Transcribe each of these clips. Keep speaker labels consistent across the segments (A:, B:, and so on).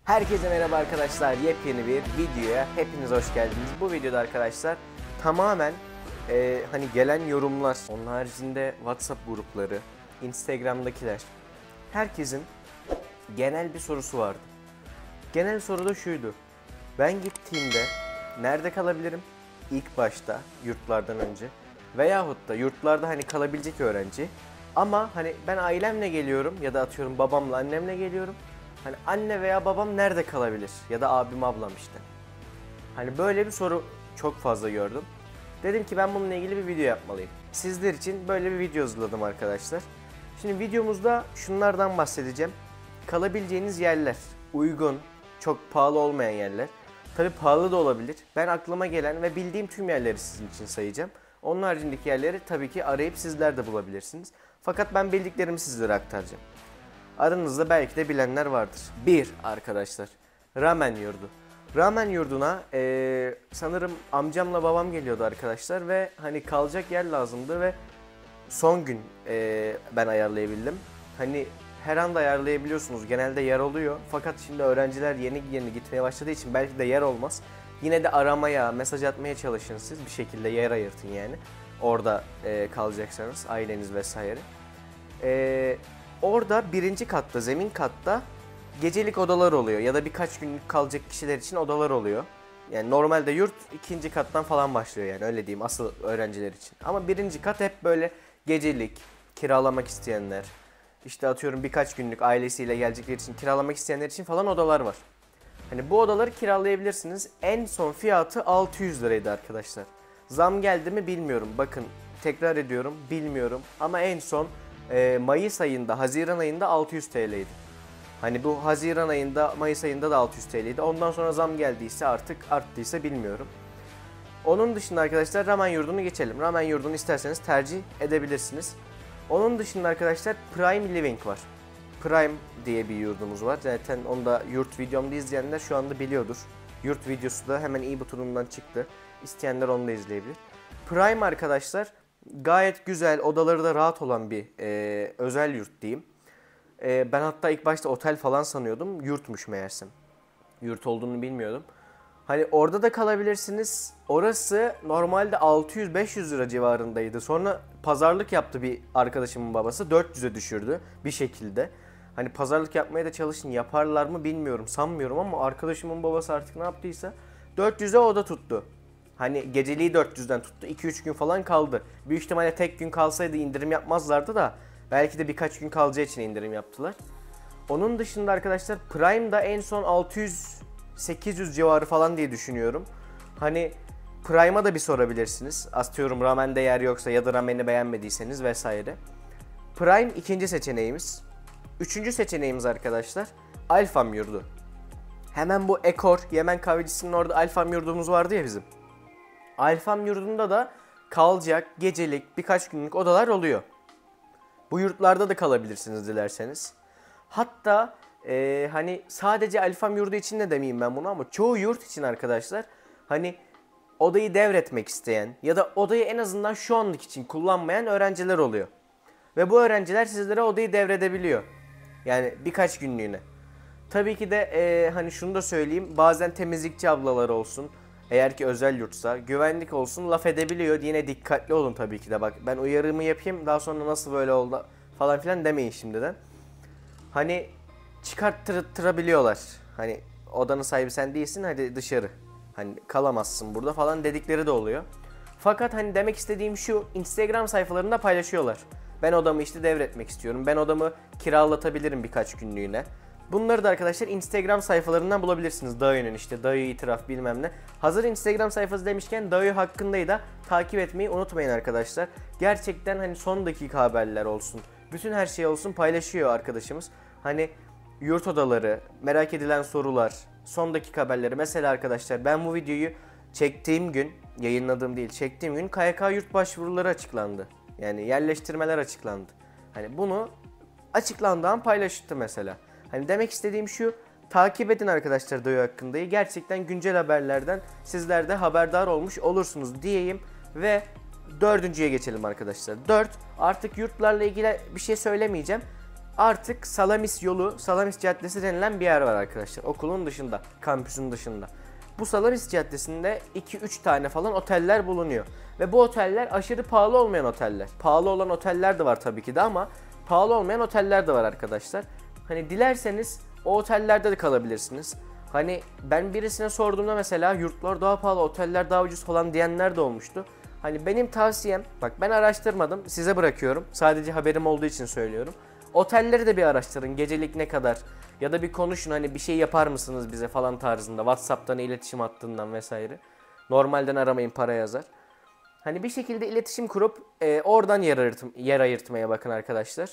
A: Herkese merhaba arkadaşlar. Yepyeni bir videoya hepiniz hoş geldiniz. Bu videoda arkadaşlar tamamen hani gelen yorumlar, onun haricinde WhatsApp grupları, Instagram'dakiler, herkesin genel bir sorusu vardı. Genel soru da şuydu: ben gittiğimde nerede kalabilirim? İlk başta yurtlardan önce veyahut da yurtlarda hani kalabilecek öğrenci ama hani ben ailemle geliyorum ya da atıyorum babamla annemle geliyorum. Hani anne veya babam nerede kalabilir? Ya da abim ablam işte. Hani böyle bir soru çok fazla gördüm. Dedim ki ben bununla ilgili bir video yapmalıyım. Sizler için böyle bir video hazırladım arkadaşlar. Şimdi videomuzda şunlardan bahsedeceğim. Kalabileceğiniz yerler, uygun, çok pahalı olmayan yerler. Tabii pahalı da olabilir. Ben aklıma gelen ve bildiğim tüm yerleri sizin için sayacağım. Onun haricindeki yerleri tabii ki arayıp sizler de bulabilirsiniz. Fakat ben bildiklerimi sizlere aktaracağım. Aranızda belki de bilenler vardır. 1 arkadaşlar, Ramen Yurdu. Ramen Yurdu'na sanırım amcamla babam geliyordu arkadaşlar ve hani kalacak yer lazımdı ve son gün ben ayarlayabildim. Hani her anda ayarlayabiliyorsunuz, genelde yer oluyor. Fakat şimdi öğrenciler yeni gitmeye başladığı için belki de yer olmaz. Yine de aramaya, mesaj atmaya çalışın, siz bir şekilde yer ayırtın yani. Orada kalacaksanız, aileniz vesaire. Orada birinci katta, zemin katta gecelik odalar oluyor ya da birkaç günlük kalacak kişiler için odalar oluyor. Yani normalde yurt ikinci kattan falan başlıyor, yani öyle diyeyim, asıl öğrenciler için. Ama birinci kat hep böyle gecelik, kiralamak isteyenler, işte atıyorum birkaç günlük ailesiyle gelecekleri için kiralamak isteyenler için falan odalar var. Hani bu odaları kiralayabilirsiniz. En son fiyatı 600 liraydı arkadaşlar. Zam geldi mi bilmiyorum. Bakın, tekrar ediyorum, bilmiyorum. Ama en son Mayıs ayında, Haziran ayında 600 TL'ydi. Hani bu Haziran ayında, Mayıs ayında da 600 TL'ydi. Ondan sonra zam geldiyse, artık arttıysa bilmiyorum. Onun dışında arkadaşlar Ramen Yurdu'nu geçelim. Ramen Yurdu'nu isterseniz tercih edebilirsiniz. Onun dışında arkadaşlar Prime Living var. Prime diye bir yurdumuz var. Zaten onu da yurt videomda izleyenler şu anda biliyordur. Yurt videosu da hemen i butonundan çıktı. İsteyenler onu da izleyebilir. Prime arkadaşlar gayet güzel, odaları da rahat olan bir özel yurt diyeyim. Ben hatta ilk başta otel falan sanıyordum. Yurtmuş meğersem. Yurt olduğunu bilmiyordum. Hani orada da kalabilirsiniz. Orası normalde 600-500 lira civarındaydı. Sonra pazarlık yaptı bir arkadaşımın babası. 400'e düşürdü bir şekilde. Hani pazarlık yapmaya da çalışın. Yaparlar mı bilmiyorum, sanmıyorum, ama arkadaşımın babası artık ne yaptıysa 400'e oda tuttu. Hani geceliği 400'den tuttu. 2-3 gün falan kaldı. Büyük ihtimalle tek gün kalsaydı indirim yapmazlardı da belki de birkaç gün kalacağı için indirim yaptılar. Onun dışında arkadaşlar Prime'da en son 600-800 civarı falan diye düşünüyorum. Hani Prime'a da bir sorabilirsiniz. Atıyorum ramen'de yer yoksa ya da ramen'i beğenmediyseniz vesaire. Prime ikinci seçeneğimiz. Üçüncü seçeneğimiz arkadaşlar Alfam Yurdu. Hemen bu Ekor, Yemen kahvecisinin orada Alfam Yurdumuz vardı ya bizim. Alfam Yurdu'nda da kalacak, gecelik, birkaç günlük odalar oluyor. Bu yurtlarda da kalabilirsiniz dilerseniz. Hatta hani sadece Alfam Yurdu için de demeyeyim ben bunu, ama çoğu yurt için arkadaşlar hani odayı devretmek isteyen ya da odayı en azından şu anlık için kullanmayan öğrenciler oluyor. Ve bu öğrenciler sizlere odayı devredebiliyor. Yani birkaç günlüğüne. Tabii ki de hani şunu da söyleyeyim, bazen temizlikçi ablalar olsun, eğer ki özel yurtsa, güvenlik olsun, laf edebiliyor. Yine dikkatli olun tabii ki de. Bak, ben uyarımı yapayım, daha sonra nasıl böyle oldu falan filan demeyin şimdiden. Hani çıkarttırabiliyorlar. Hani odanın sahibi sen değilsin, hadi dışarı. Hani kalamazsın burada falan dedikleri de oluyor. Fakat hani demek istediğim şu, Instagram sayfalarında paylaşıyorlar. Ben odamı işte devretmek istiyorum. Ben odamı kiralatabilirim birkaç günlüğüne. Bunları da arkadaşlar Instagram sayfalarından bulabilirsiniz. Dayo'nun işte, Dayo itiraf bilmem ne. Hazır Instagram sayfası demişken Dayo hakkında da takip etmeyi unutmayın arkadaşlar. Gerçekten hani son dakika haberler olsun, bütün her şey olsun paylaşıyor arkadaşımız. Hani yurt odaları, merak edilen sorular, son dakika haberleri. Mesela arkadaşlar ben bu videoyu çektiğim gün, yayınladığım değil çektiğim gün KYK yurt başvuruları açıklandı. Yani yerleştirmeler açıklandı. Hani bunu açıklandığı an paylaştı mesela. Hani demek istediğim şu, takip edin arkadaşlar Dayo hakkında. Gerçekten güncel haberlerden sizler de haberdar olmuş olursunuz diyeyim ve dördüncüye geçelim arkadaşlar. 4, artık yurtlarla ilgili bir şey söylemeyeceğim. Artık Salamis yolu, Salamis Caddesi denilen bir yer var arkadaşlar. Okulun dışında, kampüsün dışında. Bu Salamis Caddesi'nde 2-3 tane falan oteller bulunuyor. Ve bu oteller aşırı pahalı olmayan oteller. Pahalı olan oteller de var tabii ki de ama pahalı olmayan oteller de var arkadaşlar. Hani dilerseniz o otellerde de kalabilirsiniz. Hani ben birisine sorduğumda mesela yurtlar daha pahalı, oteller daha ucuz falan diyenler de olmuştu. Hani benim tavsiyem, bak ben araştırmadım, size bırakıyorum. Sadece haberim olduğu için söylüyorum. Otelleri de bir araştırın, gecelik ne kadar ya da bir konuşun, hani bir şey yapar mısınız bize falan tarzında, WhatsApp'tan, iletişim hattından vesaire. Normalden aramayın, para yazar. Hani bir şekilde iletişim kurup oradan yer ayırtmaya bakın arkadaşlar.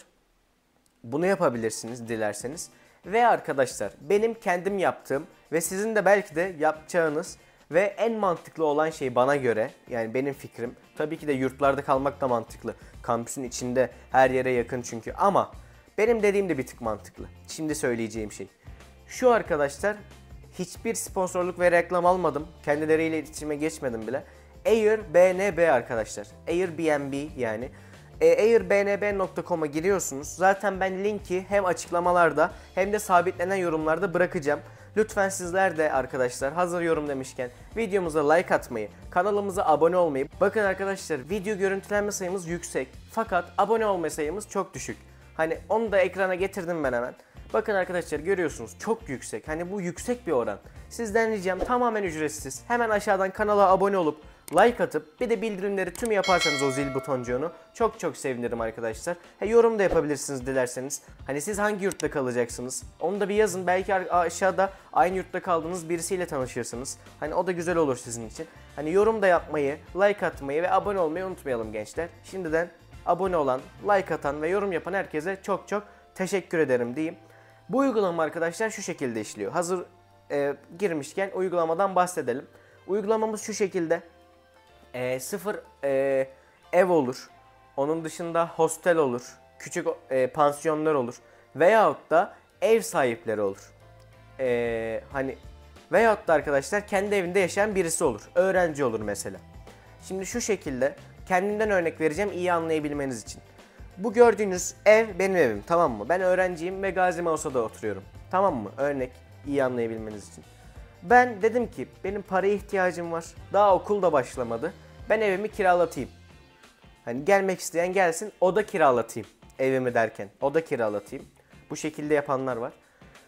A: Bunu yapabilirsiniz dilerseniz. Ve arkadaşlar benim kendim yaptığım ve sizin de belki de yapacağınız ve en mantıklı olan şey bana göre, yani benim fikrim, tabii ki de yurtlarda kalmak da mantıklı. Kampüsün içinde her yere yakın çünkü, ama benim dediğim de bir tık mantıklı. Şimdi söyleyeceğim şey şu arkadaşlar, hiçbir sponsorluk ve reklam almadım. Kendileriyle iletişime geçmedim bile. Airbnb arkadaşlar. Airbnb yani. Airbnb.com'a giriyorsunuz. Zaten ben linki hem açıklamalarda hem de sabitlenen yorumlarda bırakacağım. Lütfen sizler de arkadaşlar, hazır yorum demişken videomuza like atmayı, kanalımıza abone olmayı. Bakın arkadaşlar, video görüntülenme sayımız yüksek fakat abone olma sayımız çok düşük. Hani onu da ekrana getirdim ben hemen. Bakın arkadaşlar, görüyorsunuz çok yüksek. Hani bu yüksek bir oran. Sizden ricam tamamen ücretsiz. Hemen aşağıdan kanala abone olup like atıp bir de bildirimleri tüm yaparsanız o zil butoncuğunu çok çok sevinirim arkadaşlar. Yorum da yapabilirsiniz dilerseniz. Hani siz hangi yurtta kalacaksınız? Onu da bir yazın. Belki aşağıda aynı yurtta kaldığınız birisiyle tanışırsınız. Hani o da güzel olur sizin için. Hani yorum da yapmayı, like atmayı ve abone olmayı unutmayalım gençler. Şimdiden abone olan, like atan ve yorum yapan herkese çok çok teşekkür ederim diyeyim. Bu uygulama arkadaşlar şu şekilde işliyor. Hazır girmişken uygulamadan bahsedelim. Uygulamamız şu şekilde. Sıfır ev olur. Onun dışında hostel olur. Küçük pansiyonlar olur. Veyahut da ev sahipleri olur. Hani veyahut da arkadaşlar kendi evinde yaşayan birisi olur. Öğrenci olur mesela. Şimdi şu şekilde kendimden örnek vereceğim iyi anlayabilmeniz için. Bu gördüğünüz ev benim evim, tamam mı? Ben öğrenciyim ve Gazi Mausa'da oturuyorum. Tamam mı? Örnek iyi anlayabilmeniz için. Ben dedim ki benim paraya ihtiyacım var. Daha okul da başlamadı. Ben evimi kiralatayım. Hani gelmek isteyen gelsin, oda kiralatayım. Evimi derken oda kiralatayım. Bu şekilde yapanlar var.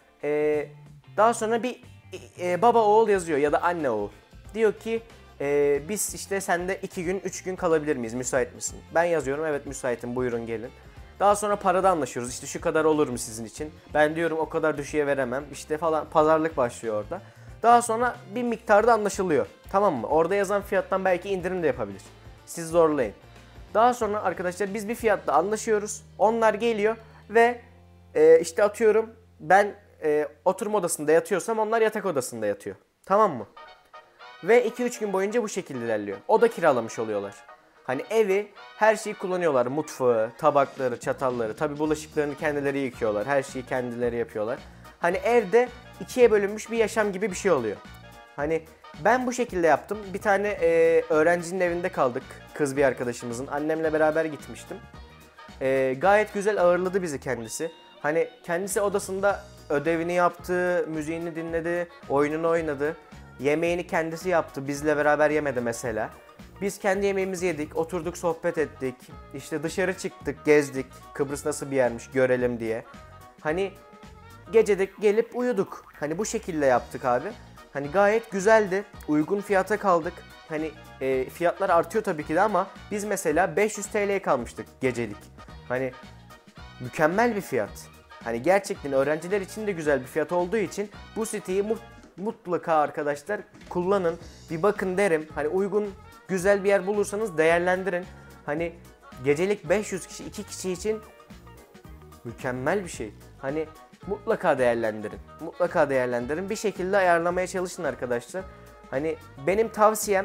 A: Daha sonra bir baba oğul yazıyor ya da anne oğul. Diyor ki biz işte sende 2 gün 3 gün kalabilir miyiz, müsait misin? Ben yazıyorum evet müsaitim, buyurun gelin. Daha sonra parada anlaşıyoruz, işte şu kadar olur mu sizin için? Ben diyorum o kadar düşüğe veremem işte falan, pazarlık başlıyor orada. Daha sonra bir miktarda anlaşılıyor, tamam mı? Orada yazan fiyattan belki indirim de yapabilir. Siz zorlayın. Daha sonra arkadaşlar biz bir fiyatla anlaşıyoruz. Onlar geliyor ve işte atıyorum ben oturma odasında yatıyorsam onlar yatak odasında yatıyor. Tamam mı? Ve 2-3 gün boyunca bu şekilde ilerliyor. Oda kiralamış oluyorlar. Hani evi, her şeyi kullanıyorlar. Mutfağı, tabakları, çatalları. Tabi bulaşıklarını kendileri yıkıyorlar. Her şeyi kendileri yapıyorlar. Hani evde ikiye bölünmüş bir yaşam gibi bir şey oluyor. Hani ben bu şekilde yaptım. Bir tane öğrencinin evinde kaldık. Kız bir arkadaşımızın. Annemle beraber gitmiştim. Gayet güzel ağırladı bizi kendisi. Hani kendisi odasında ödevini yaptı, müziğini dinledi, oyununu oynadı. Yemeğini kendisi yaptı. Bizle beraber yemedi mesela. Biz kendi yemeğimizi yedik, oturduk sohbet ettik. İşte dışarı çıktık, gezdik. Kıbrıs nasıl bir yermiş görelim diye. Hani gece de gelip uyuduk. Hani bu şekilde yaptık abi. Hani gayet güzeldi. Uygun fiyata kaldık. Hani fiyatlar artıyor tabii ki de ama biz mesela 500 TL'ye kalmıştık gecelik. Hani mükemmel bir fiyat. Hani gerçekten öğrenciler için de güzel bir fiyat olduğu için bu siteyi mutlaka arkadaşlar kullanın. Bir bakın derim. Hani uygun, güzel bir yer bulursanız değerlendirin. Hani gecelik 500 kişi 2 kişi için mükemmel bir şey. Hani mutlaka değerlendirin. Mutlaka değerlendirin. Bir şekilde ayarlamaya çalışın arkadaşlar. Hani benim tavsiyem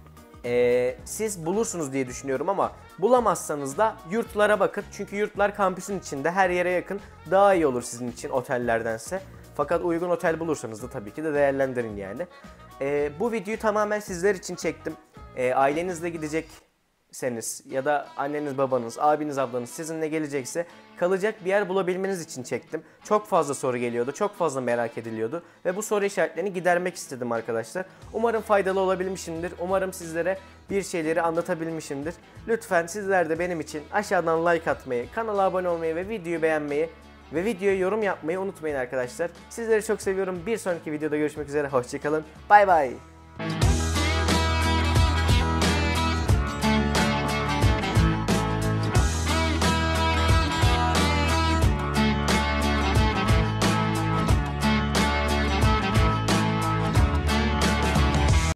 A: siz bulursunuz diye düşünüyorum ama bulamazsanız da yurtlara bakın. Çünkü yurtlar kampüsün içinde, her yere yakın, daha iyi olur sizin için otellerdense. Fakat uygun otel bulursanız da tabii ki de değerlendirin yani. Bu videoyu tamamen sizler için çektim. Ailenizle gidecek seniz ya da anneniz, babanız, abiniz, ablanız sizinle gelecekse kalacak bir yer bulabilmeniz için çektim. Çok fazla soru geliyordu, çok fazla merak ediliyordu ve bu soru işaretlerini gidermek istedim arkadaşlar. Umarım faydalı olabilmişimdir. Umarım sizlere bir şeyleri anlatabilmişimdir. Lütfen sizler de benim için aşağıdan like atmayı, kanala abone olmayı ve videoyu beğenmeyi ve videoya yorum yapmayı unutmayın arkadaşlar. Sizleri çok seviyorum. Bir sonraki videoda görüşmek üzere. Hoşçakalın. Bay bay.